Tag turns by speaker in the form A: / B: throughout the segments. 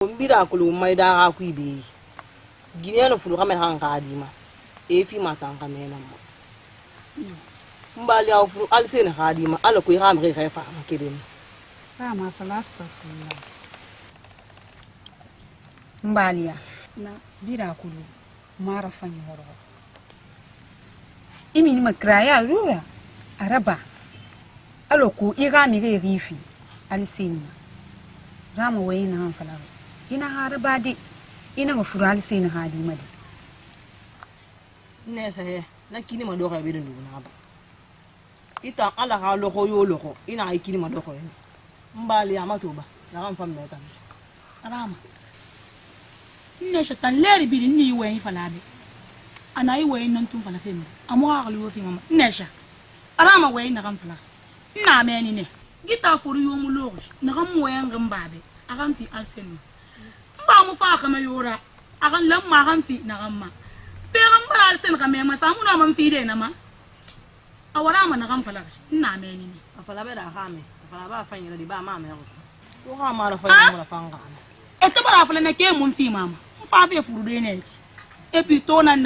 A: Mbira kulu maida aku ibe. Gine no fulu kame hanga adima. Efi matanga mena mo. Mbali au fulu alsene hadima ala ku ihamre refa makeden.
B: Ma falasta fulla. Mbalia na bira kulu mara fanyi horo. Imi ni makraya rura araba. Alo ku igami ge rifi alsene. Rama wayina han fala. Ina haraba di ina mafura alsene hadima di.
A: Nesa he lakini madoka bere nduna ba. Ita ala ha loko yo loko ina ikini madoko ene. Mbali amatoba na kamfa mmeta.
C: Rama. Nesha tan leri bili ni we falabe. Ana iwe nan tum fala femi. Amo akali wo fi mama. Nesha. Rama we na kam fala. Na meni ne. Gita furu yo mu logish. Na kam we ngam babe. Akan fi alsenu. Mba mu fa kama yora. Akan lamma kan fi na kamma. Pero mba alsen kama ma samu na man fi de na ma. Awara ma na kam fala. Na meni ne.
A: Afala be da kame. Afala ba fanyira di ba mama yako. Wo ka mara fanyira mo la fanga.
C: Ete bara fala na ke mun fi mama. Fa fe furu de ne. E puis to na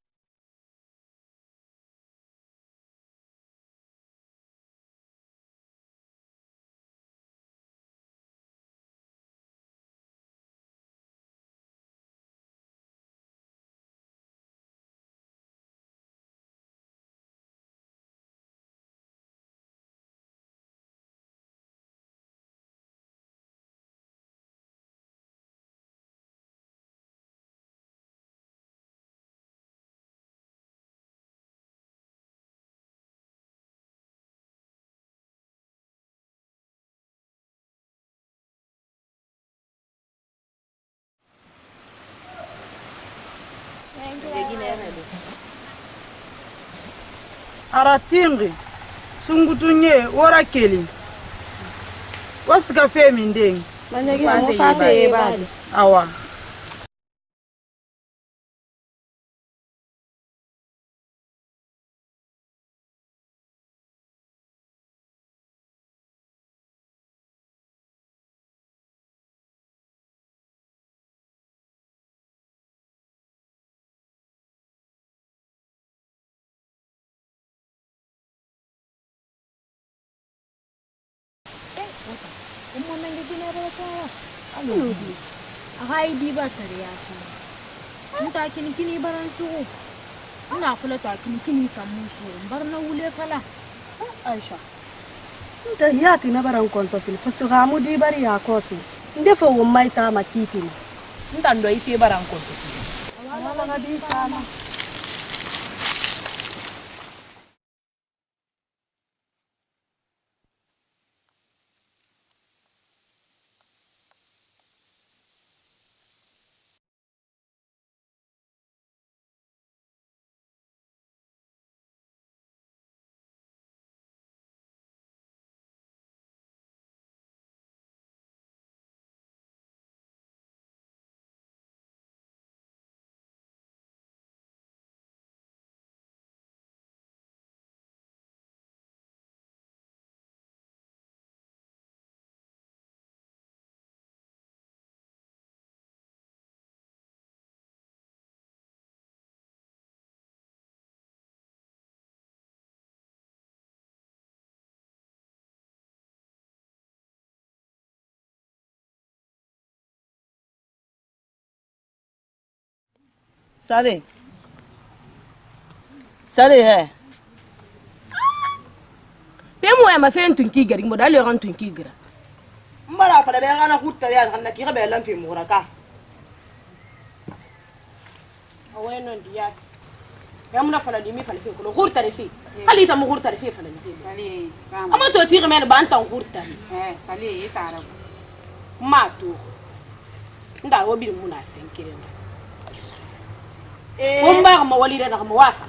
D: Aratingi sungutunye ora keli wasika femi ndeng
A: Manegi mo fa fe ba.
D: awa
E: Ahay di ba tariyaki. Nta kini baran su. Ina fula ta kini kamun su. Bar na wule fala.
F: Aisha. Nta yati na baran konto fil fasu gamu di bari ya kosi. Ndefa wo mai ta makiti.
A: Nta ndo ifi baran konto.
F: Wala na di sama.
A: Sale he.
E: Pemo ya mafen tunki gari mo dale ran tunki gira.
A: Mbara fala be kana hutta ya kana ki be lampi muraka.
E: Aweno ndiyat. Yamuna fala di mi fala fi ko hurta refi. Ali ta mo hurta refi fala ni.
B: Sali rama.
E: Ama to tire men ban tan hurta.
B: Sali itara.
E: Ma to. Nda wo bi mu na senkire. Womba ma walira na kama wafa.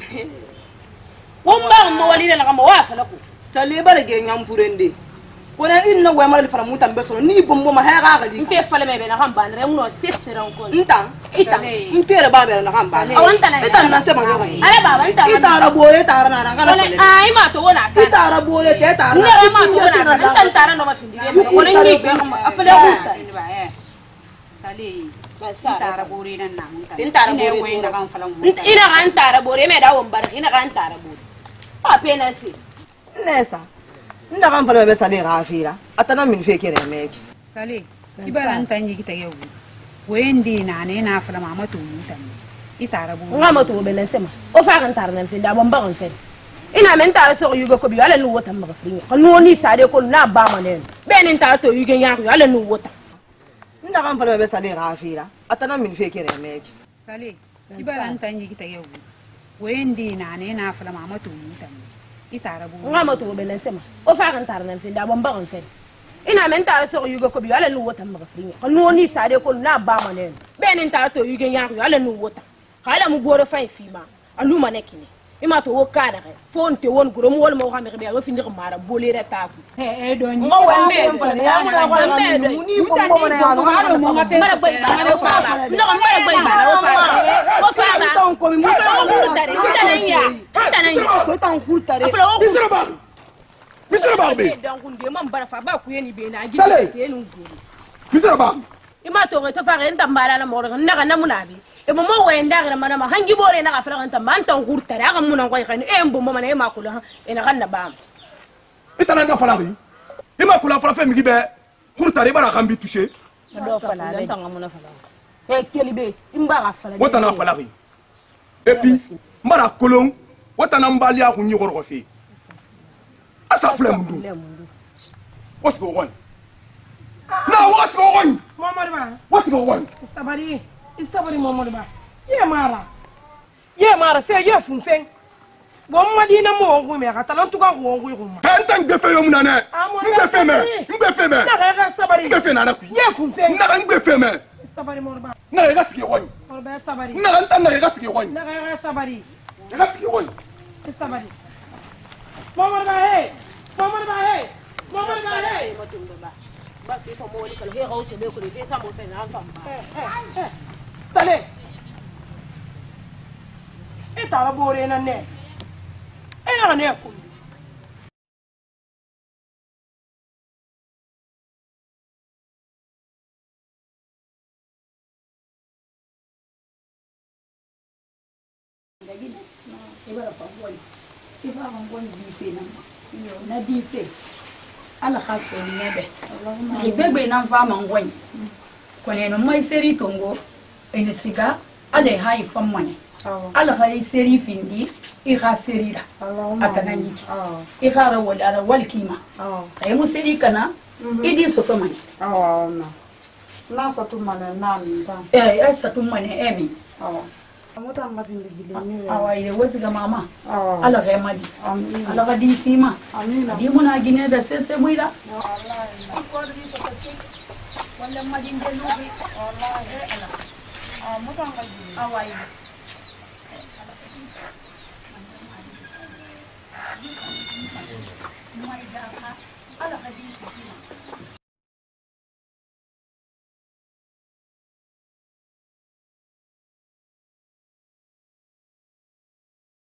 E: Womba ma walira na kama wafa lako.
A: Sale bare ge nyampurende. Kona inna we mala fara mutan beso ni bombo ma ha ga di.
E: Nfe fala me be na kamba ndre mu no sesera ko.
A: Nta.
E: Ita.
A: Mpere ba be na kamba.
E: Awanta na.
A: Ita na se ma yo.
E: Ale baba nta.
A: Ita ra boye tara na ngala.
E: Ai ma to wona ka.
A: Ita ra boye te tara.
E: Ne ma to wona. Nta tara no ma findi. Wona ni be afale hurta.
B: Sale.
A: Basa.
B: Tara bore nan na mun ta.
A: Tara
B: Ina
A: bore
B: wayin da kan falan mu.
A: Ina kan tara bore me da won bar ina kan tara bore. Pa pena si.
F: Nessa. Nda kan fala be sale rafira. Atana min fe kere meki.
B: Sale. Ibaran tanji kita yau. Wayin di na ne na fala mama to mun ta. Itara bore.
A: Nga ma to belen sema. O fa kan tara nan fe da bon baron fe. Ina men tara so yugo ko bi ala nu wota maga fringa. Kan no ni sade ko na ba ma ne. Be ni tara to yugo nya ko ala nu wota.
F: Nda kan fala be sale rafira. Atana min fe kere meki.
B: Sale. Ibaran tanji kita yau. Wayin di na ne na fala mama to mun ta. Itara bore.
A: Nga ma to belen sema. O fa kan tara nan fe da bon baron fe. Ina men tara so yugo ko bi ala nu wota maga fringa. Kan no ni sade ko na ba ma ne. Be ni tara to yugo nya ko ala nu wota. Hala mu boro fa fi ma. Aluma nekini. Ima to wakada re fon te won guro mo wol mo xamé be go findi mara bolé ta ku
C: do ni
A: mo won me ya mo na ko me
F: Muni ko mo na ya no.
C: mo ngafe
A: mara boy ba na fa ba no mara boy ba na fa ko fa ba
F: Ton ko mi mo
A: ko tare ya
F: ko tan ku tare.
G: Misra Barbe.
A: donc nde mam bara fa ba ku yeni be na gi
G: Sale.
A: ke nu go
G: Misra Barbe.
A: ima to to fa ren tambala na mo na ga na munabi e mo wenda ga mana ma hangi bore na ga fala kan tamman tan hurtare ga munan ko kan e mbo mo na e ma kula e na kan na ba
G: Itana na falari. Ima kula fala fe mi be. Kurtare bara kan bi toucher.
A: do fala le tan amuna fala e kelibe imba ga fala
G: Wata na falari. Et puis mbara kolon wata na mbali a kunyi goro fe. Asa flem ndu. What's going on? Now what's going on?
D: Momar ba.
G: What's going on?
D: Isabari momar ba. Ye mara fe ye funfen. Bon madina mo ngui me ka talan tukan ko ngui ko ma.
G: Tantan de fe yom nane. Nge fe me. Nge fe me.
D: Na ga sabari.
G: Nge fe na ku.
D: Ye funfen.
G: Na nge fe me.
D: Sabari momar ba.
G: Na ga sike won.
D: Momar ba sabari.
G: Na tan na ga sike won.
D: Na ga sabari.
G: Ga sike won.
D: Sabari. Momar ba he. Momar ba he. Momar ba he.
A: ba fi fa mo kala he rawte be ko fe sa mo fe na fa ba
D: Sale. Itara bore na ne. E na ne ko.
C: na di fe ala khaso nebe ibegbe na fa mangwani kone no mai seri tongo ene siga ale hai famane ala hai seri findi I kha serira atanani I kha ra wal kima ay mu seri kana idi soto mane
D: Na sa tu mana na mi ba.
C: sa tu mane emi
D: Amuta ma bindi gile ni.
C: awaye wasiga mama ala ga madi ala ga di fima
D: Amina.
C: di muna gine da sese muida wala madi ngelu
D: Amuta ma gile.
C: awaye ala ga di fima